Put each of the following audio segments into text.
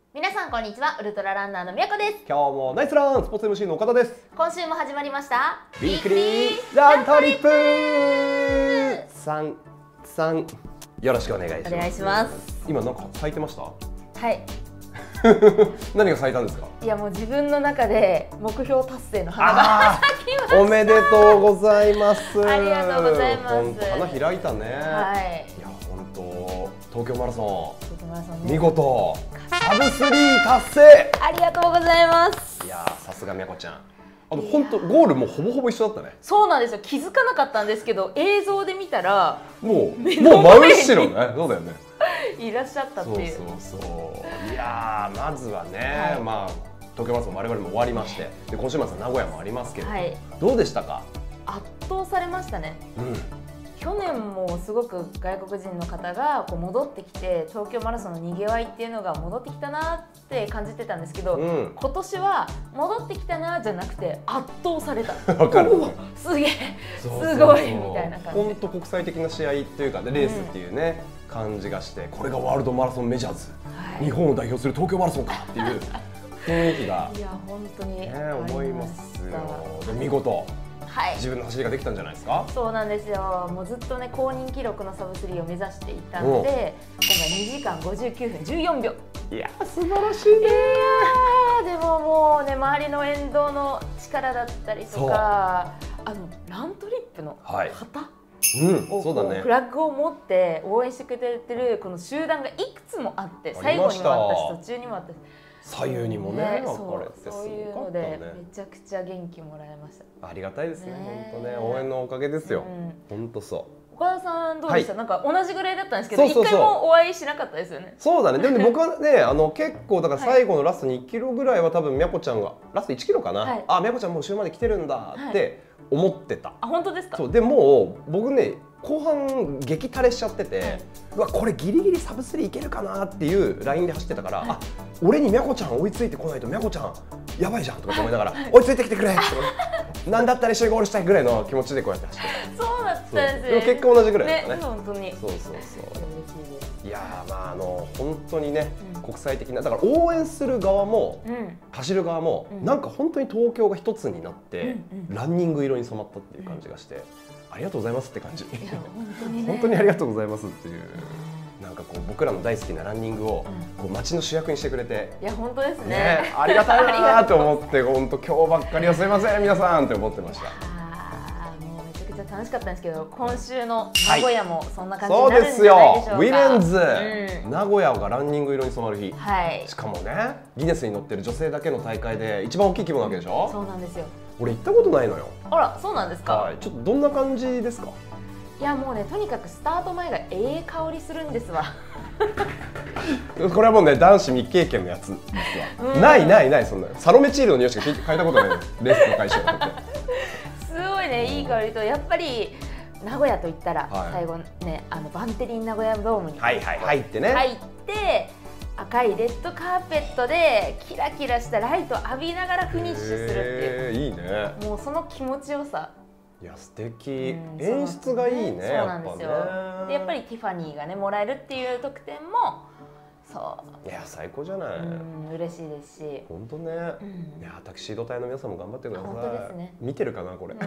皆さんこんにちは、ウルトラランナーのみやこです。 今日もナイスランスポーツ MC の岡田です。 今週も始まりましたウィークリーラントリップさんよろしくお願いします。 お願いします。 今なんか咲いてました？ はい。 何が咲いたんですか？ いやもう自分の中で目標達成の花が咲きました。 おめでとうございます。 ありがとうございます。 本当花開いたね。 はい。 いや本当東京マラソン、 ね、 見事サブ3達成。 ありがとうございます。 いやさすがみやこちゃん。本当ゴールもほぼほぼ一緒だったね。 そうなんですよ。気づかなかったんですけど映像で見たらもう真後ろね。そうだよね。 いらっしゃったっていう。 そういやまずはね、はい、まあ東京マラソン我々も終わりまして、で今週末は名古屋もありますけど、はい、どうでしたか？ 圧倒されましたね。去年もすごく外国人の方がこう戻ってきて東京マラソンのにぎわいっていうのが戻ってきたなって感じてたんですけど、今年は戻ってきたなじゃなくて圧倒された。 わかる。 すげえすごいみたいな感じ。 本当国際的な試合っていうかレースっていうね、感じがして、これがワールドマラソンメジャーズ、はい、日本を代表する東京マラソンかっていう雰囲気がいや本当に、 思いますよ。で見事。はい、自分の走りができたんじゃないですか？そうなんですよ。 もうずっとね公認記録のサブ3を目指していたので、今回2時間59分14秒。 いや素晴らしいね。 いやでももうね周りの沿道の力だったりとか、ラントリップの旗、 そうだね、 フラッグを持って応援してくれてるこの集団がいくつもあって、最後にもあったし途中にもあったし。 左右にもね、 そういうのでめちゃくちゃ元気もらいました。 ありがたいですね。本当ね、応援のおかげですよ。本当そう。 岡田さんどうでした？なんか同じぐらいだったんですけど、一回もお会いしなかったですよね。 そうだね。でも僕はね、結構だから最後のラスト2キロぐらいは多分みやこちゃんがラスト1キロかな。あ、みやこちゃんもう終まで来てるんだって思ってた。 あ、本当ですか？ そうでも僕ね。後半激垂れしちゃってて、うわこれギリギリサブ3いけるかなっていうラインで走ってたから、あ俺にみやこちゃん追いついてこないとみやこちゃんやばいじゃんとか思いながら追いついてきてくれってなんだったら一緒にゴールしたいぐらいの気持ちでこうやって走ってた。そうだったんですよ。でも結果同じぐらいだったね。 本当に。 そういやまあ本当にね、国際的なだから応援する側も、走る側も、なんか本当に東京が一つになって、ランニング色に染まったっていう感じがして。ありがとうございますって感じ。本当にありがとうございますっていう。なんかこう僕らの大好きなランニングをこう街の主役にしてくれて。 いや本当ですね。 ありがたいなと思って本当今日ばっかりはすいません皆さんって思ってました。 もうめちゃくちゃ楽しかったんですけど、今週の名古屋もそんな感じになるんじゃないでしょうか。 そうですよ。ウィメンズ名古屋がランニング色に染まる日。しかもねギネスに載ってる女性だけの大会で一番大きい規模なわけでしょ。 そうなんですよ。 俺行ったことないのよ。 あら、そうなんですか。 ちょっとどんな感じですか。 いやもうね、とにかくスタート前が香りするんですわ。 これはもうね男子未経験のやつですわ。ないそんなサロメチールの匂いしか嗅いだことないの。レースの会社だって。 すごいねいい香りとやっぱり名古屋といったら最後ねバンテリン名古屋ドームに入ってね。入って。赤いレッドカーペットでキラキラしたライト浴びながらフィニッシュするっていう。 いいね。 もうその気持ちよさ。 いや素敵。演出がいいね。 そうなんですよ。でやっぱりティファニーがねもらえるっていう特典もそう。 いや最高じゃない。 嬉しいですし。 本当ね。いやタキシード隊の皆さんも頑張ってください。 本当ですね。 見てるかなこれ。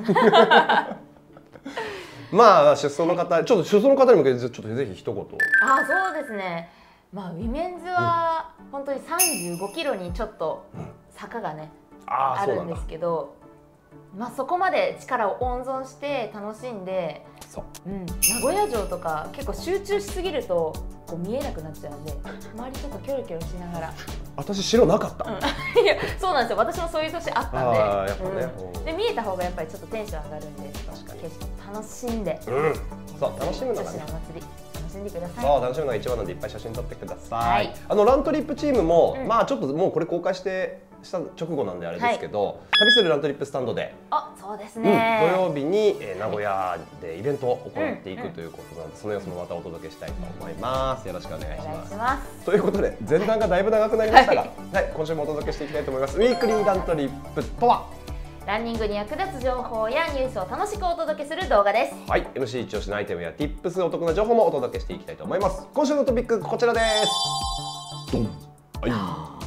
まあ出走の方ちょっと出走の方に向けてちょっとぜひ一言。 あそうですね。まあウィメンズは本当に35キロにちょっと坂がね、あるんですけど、まあそこまで力を温存して楽しんで、名古屋城とか結構集中しすぎるとこう見えなくなっちゃうんで、周りちょっとキョロキョロしながら。 私白なかった。 いやそうなんですよ。私もそういう年あったんで、で見えた方がやっぱりちょっとテンション上がるんで、確かに楽しんで、 そう楽しむのがね。 楽しんでください。 そう楽しむのが一番なんでいっぱい写真撮ってください。ラントリップチームもまあちょっともうこれ公開した直後なんであれですけど、旅するラントリップスタンドでそうですね、 土曜日に名古屋でイベントを行っていくということなので、その様子もまたお届けしたいと思います。よろしくお願いします。ということで前段がだいぶ長くなりましたが、今週もお届けしていきたいと思います。ウィークリーラントリップとはランニングに役立つ情報やニュースを楽しくお届けする動画です。 はい、MC 一押しのアイテムや Tips、お得な情報もお届けしていきたいと思います。今週のトピックこちらです。ドン。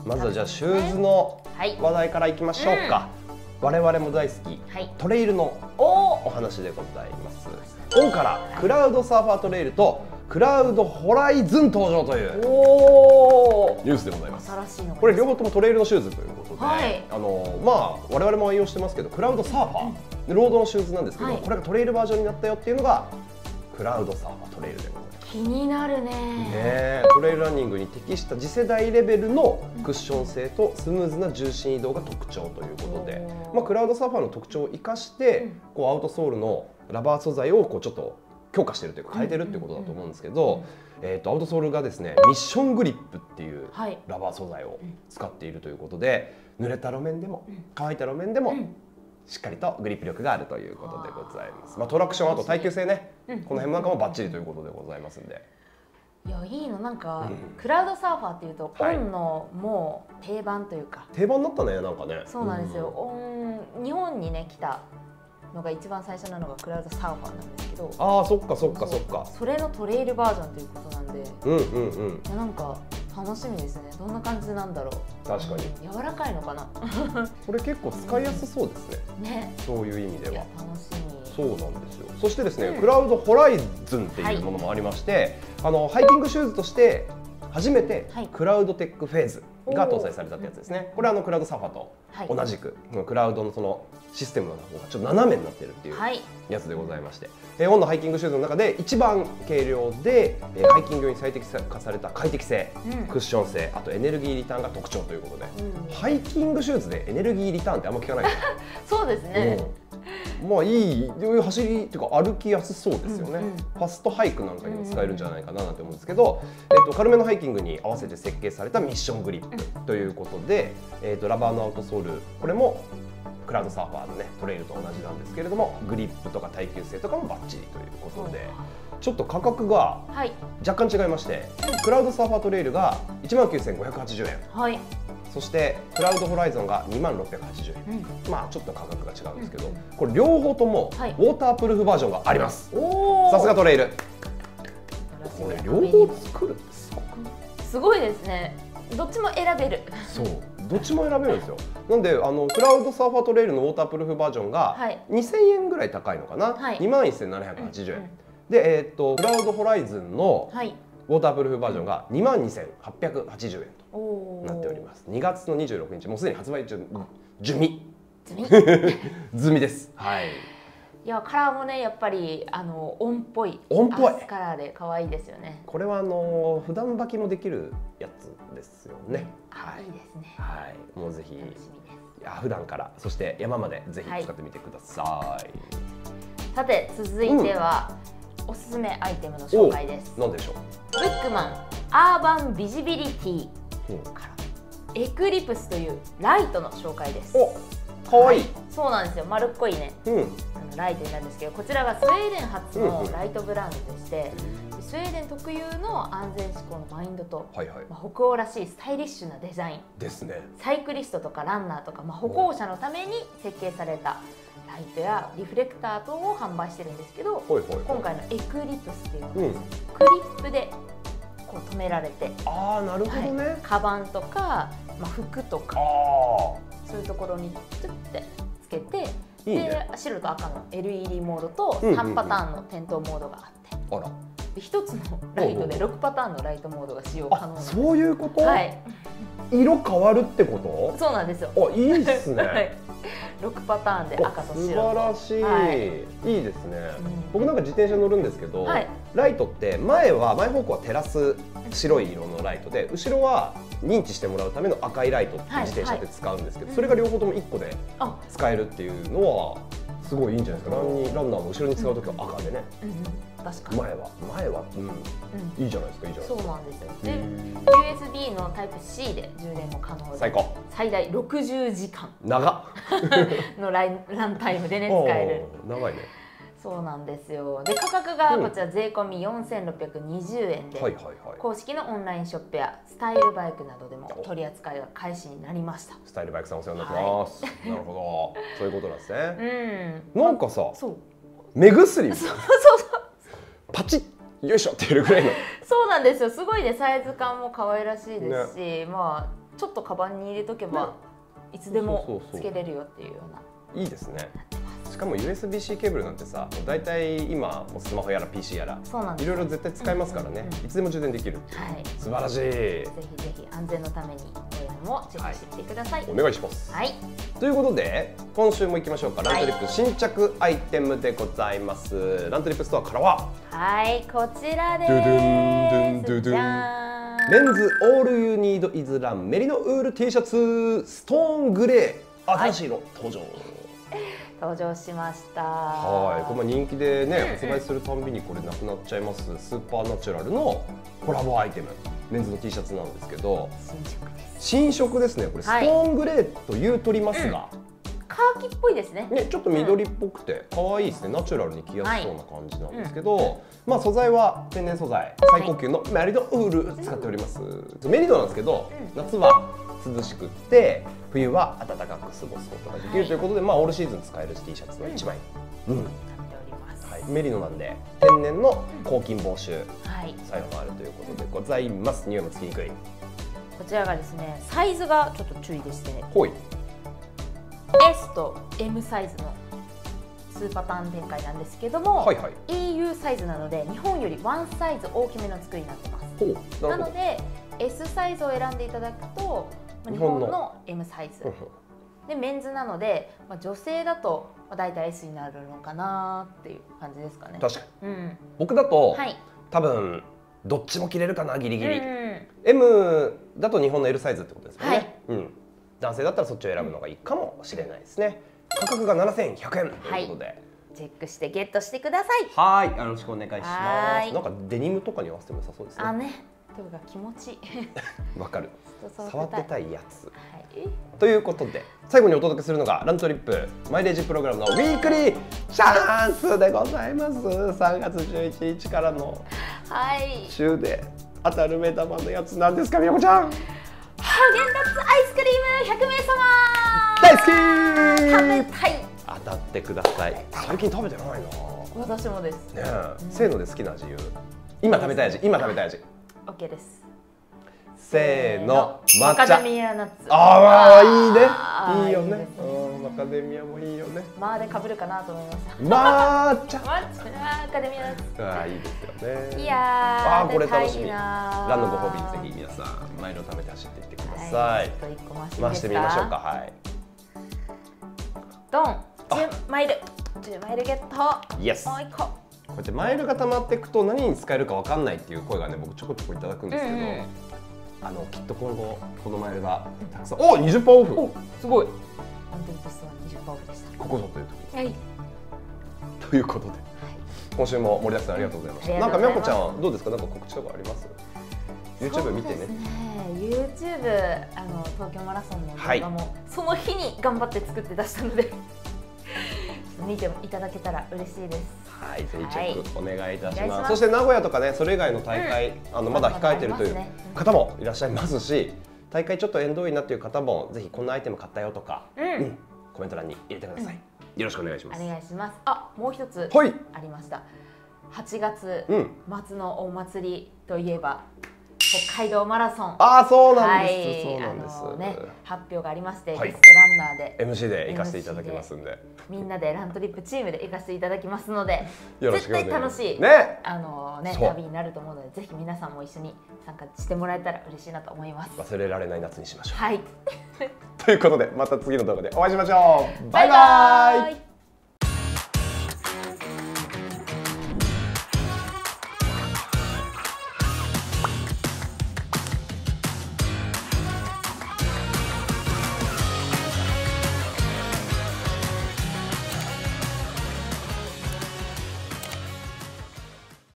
まずはじゃあシューズの話題からいきましょうか。我々も大好き、トレイルのお話でございます。今からクラウドサーファートレイルとクラウドホライズン登場というニュースでございます。これ両方ともトレイルのシューズということで、まあ我々も愛用してますけど、クラウドサーファー、ロードのシューズなんですけど、これがトレイルバージョンになったよっていうのがクラウドサーファートレイルでございます。 気になるね。 トレイルランニングに適した次世代レベルのクッション性とスムーズな重心移動が特徴ということで、クラウドサーファーの特徴を生かしてこうアウトソールのラバー素材をこうちょっと強化してるというか変えてるっていうことだと思うんですけど、アウトソールがですねミッショングリップっていうラバー素材を使っているということで、濡れた路面でも乾いた路面でもしっかりとグリップ力があるということでございます。トラクション、あと耐久性ね、この辺なんかもバッチリということでございますんで。 いや、いいの。なんか、クラウドサーファーっていうとオンのもう定番というか、 定番になったね、なんかね。 そうなんですよ。日本にね来たのが一番最初なのがクラウドサーファーなんですけど、 ああ、そっかそっかそっか。 それのトレイルバージョンということなんで、いや、なんか楽しみですね。どんな感じなんだろう。 確かに柔らかいのかな。 これ結構使いやすそうですね。そういう意味では楽しみ。 そうなんですよ。そしてですね、クラウドホライズンっていうものもありまして、ハイキングシューズとして初めてクラウドテックフェーズが搭載されたってやつですね。これクラウドサーファーと同じくクラウドのそのシステムの方がちょっと斜めになってるっていうやつでございまして、オンのハイキングシューズの中で一番軽量でハイキング用に最適化された快適性、クッション性、あとエネルギーリターンが特徴ということで、ハイキングシューズでエネルギーリターンってあんま聞かないですそうですね。 まあいい走りっていうか歩きやすそうですよね。ファストハイクなんかにも使えるんじゃないかななんて思うんですけど、軽めのハイキングに合わせて設計されたミッショングリップということで、ラバーのアウトソール、これもクラウドサーファーのねトレイルと同じなんですけれども、グリップとか耐久性とかもバッチリということで、ちょっと価格が若干違いまして、クラウドサーファートレイルが19,580円、そしてクラウドホライゾンが20,680円、まあちょっと価格が違うんですけど、これ両方ともウォータープルーフバージョンがあります。さすがトレイル。これ両方作るってすごいですね。どっちも選べる。 そう、どっちも選べるんですよ。なんでクラウドサーファートレイルのウォータープルーフバージョンが2,000円ぐらい高いのかな、21,780円で、クラウドホライズンのウォータープルーフバージョンが22,880円となっております。2月の26日、もうすでに発売中済みです。はい。 いや、カラーもね、やっぱりオンっぽいアースカラーで可愛いですよね。 これは普段履きもできるやつですよね。 はい、いいですね。 はい、もうぜひ普段から、そして山までぜひ使ってみてください。 さて続いてはおすすめアイテムの紹介です。 何でしょう。 ブックマンアーバンビジビリティからエクリプスというライトの紹介です。 かわいい。 そうなんですよ。丸っこいね、ライトになるんですけど、こちらがスウェーデン発のライトブランドでして、スウェーデン特有の安全志向のマインドと、北欧らしいスタイリッシュなデザインですね。 サイクリストとかランナーとか、歩行者のために設計されたライトやリフレクター等を販売してるんですけど、今回のエクリプスっていうのは、クリップでこう止められて、 なるほどね。 カバンとか、服とかそういうところにツッてつけて、で白と赤の LED モードと3パターンの点灯モードがあって、1つのライトで6パターンのライトモードが使用可能なんです。 そういうこと？色変わるってこと？ そうなんですよ。 いいですね。 6パターンで赤と白。 素晴らしい。いいですね。僕なんか自転車乗るんですけど、ライトって前方向は照らす白い色のライトで、後ろは認知してもらうための赤いライトって自転車って使うんですけど、それが両方とも1個で使えるっていうのはすごいいいんじゃないですか。ランナーも後ろに使うときは赤でね、前はいいじゃないですか。いいじゃないですか。 そうなんですよ。で USB のタイプ C で充電も可能で、最大60時間のランタイムでね使える。 長いね。 そうなんですよ。で価格がこちら税込み4,620円で、公式のオンラインショップやスタイルバイクなどでも取り扱いが開始になりました。 スタイルバイクさんお世話になってます。なるほど、そういうことなんですね。なんかさ、目薬パチッよいしょっていうぐらいの。 そうなんですよ。すごいね、サイズ感も可愛らしいですし、 ちょっとカバンに入れとけばいつでもつけれるよっていうような。 いいですね。しかも USB-C ケーブルなんてさ、だいたい今スマホやら PC やらいろいろ絶対使いますからね、いつでも充電できる。素晴らしい。 ぜひぜひ安全のためにこれもチェックしてみてください。 お願いします。 はい。 ということで今週も行きましょうか。ラントリップ新着アイテムでございます。ラントリップストアからは、 はい、こちらです。 メンズオールユニードイズランメリノウール T シャツストーングレー新しい色登場。 登場しました。 はい、これ人気でね、発売するたんびにこれなくなっちゃいますスーパーナチュラルのコラボアイテム、メンズの T シャツなんですけど、新色ですね。これストーングレーというとりますが、 カーキっぽいですね。 ちょっと緑っぽくて可愛いですね。ナチュラルに着やすそうな感じなんですけど、まあ素材は天然素材、最高級のメリノウール使っております。メリノなんですけど、夏は涼しくって冬は暖かく過ごすことができるということで、まあオールシーズン使える T シャツの1枚。メリノなんで天然の抗菌防臭作用もあるということでございます。匂いもつきにくい。 こちらがですね、サイズがちょっと注意でして、S と M サイズの2パターン展開なんですけども、EU サイズなので日本よりワンサイズ大きめの作りになってます。なので S サイズを選んでいただくと日本の M サイズで、メンズなので、女性だとだいたい S になるのかなっていう感じですかね。 確かに、僕だと、多分どっちも着れるかな、ギリギリ。M だと日本の L サイズってことですよね。男性だったらそっちを選ぶのがいいかもしれないですね。価格が7100円ということで、 チェックしてゲットしてください。 はい、よろしくお願いします。なんかデニムとかに合わせても良さそうですね。 というか気持ちいい。 わかる。触ってたいやつ。ということで最後にお届けするのがラントリップマイレージプログラムのウィークリーチャンスでございます。3月11日からの週で当たる目玉のやつなんですか、みやこちゃん。 ハーゲンダッツアイスクリーム100名様大好き。 食べたい。 当たってください。最近食べてないな。 私もですね。せーので好きな味言う。今食べたい味。今食べたい味。 OK です。 せーの、 マカデミアナッツ。 ああ、いいね。いいよね。マカデミアもいいよね。 マーで被るかなと思いました。 抹茶。 マカデミアナッツ。 ああ、いいですよね。 いやー、 これ楽しみ。ランのご褒美にぜひ皆さんマイルを貯めて走っていってください。回してみましょうか。はい。ドン。10マイル。10マイルゲット。イエス。もう1個。こうやってマイルが溜まっていくと何に使えるかわかんないっていう声がね、僕ちょこちょこいただくんですけど、きっと今後このマイルがたくさん、20% オフ。 すごい。ラントリップストア20% オフでした。 ここぞという時。ということで、今週も盛りだくさんありがとうございました。なんかみやこちゃんどうですか、なんか告知とかあります？ YouTube 見てね。 YouTube 東京マラソンの動画もその日に頑張って作って出したので見ていただけたら嬉しいです。はい、ぜひチェックお願いいたします。そして名古屋とかね、それ以外の大会まだ控えてるという方もいらっしゃいますし、大会ちょっと縁遠いなっていう方もぜひこんなアイテム買ったよとかコメント欄に入れてください。よろしくお願いします。お願いします。もう一つありました。8月末のお祭りといえば北海道マラソン。そうなんです。そうなんです。発表がありまして、ゲストランナーで MC で行かせていただきますんで、みんなでラントリップチームで行かせていただきますので、絶対楽しい旅になると思うので、ぜひ皆さんも一緒に参加してもらえたら嬉しいなと思います。忘れられない夏にしましょう。はい。ということでまた次の動画でお会いしましょう。バイバイ。